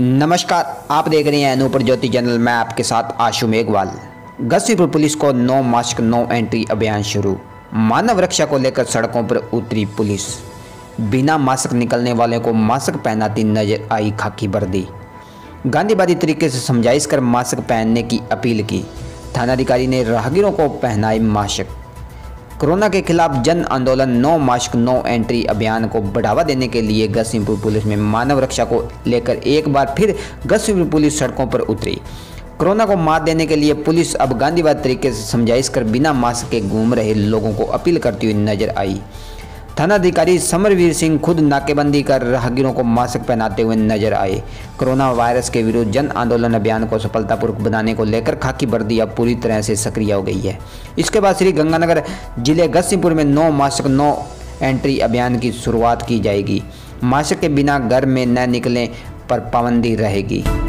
नमस्कार, आप देख रहे हैं अनूपर ज्योति चैनल। मैं आपके साथ आशु मेघवाल। गस्तीपुर पुलिस को नो मास्क नो एंट्री अभियान शुरू। मानव रक्षा को लेकर सड़कों पर उतरी पुलिस। बिना मास्क निकलने वाले को मास्क पहनाती नजर आई खाकी वर्दी। गांधीवादी तरीके से समझाइश कर मास्क पहनने की अपील की। थानाधिकारी ने राहगीरों को पहनाए मास्क। कोरोना के खिलाफ जन आंदोलन नो मास्क नो एंट्री अभियान को बढ़ावा देने के लिए गस्तीपुर पुलिस में मानव रक्षा को लेकर एक बार फिर गस्तीपुर पुलिस सड़कों पर उतरी। कोरोना को मात देने के लिए पुलिस अब गांधीवादी तरीके से समझाइश कर बिना मास्क के घूम रहे लोगों को अपील करती हुई नजर आई। थानाधिकारी समरवीर सिंह खुद नाकेबंदी कर राहगीरों को मास्क पहनाते हुए नजर आए। कोरोना वायरस के विरुद्ध जन आंदोलन अभियान को सफलतापूर्वक बनाने को लेकर खाकी वर्दी अब पूरी तरह से सक्रिय हो गई है। इसके बाद श्री गंगानगर जिले गस्तीपुर में नो मास्क नो एंट्री अभियान की शुरुआत की जाएगी। मास्क के बिना घर में न निकलने पर पाबंदी रहेगी।